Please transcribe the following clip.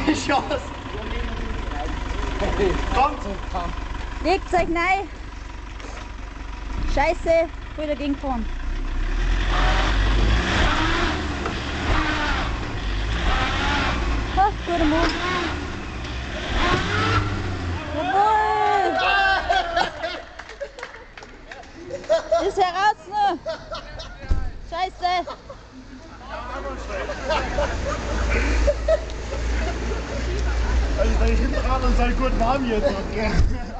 keine Chance. Kommt! Legt euch rein. Scheiße, voll dagegen fahren. Ha, guter Mut. Jawohl! Ist heraus noch! Scheiße! Also, da hinten ran und sei gut warm jetzt.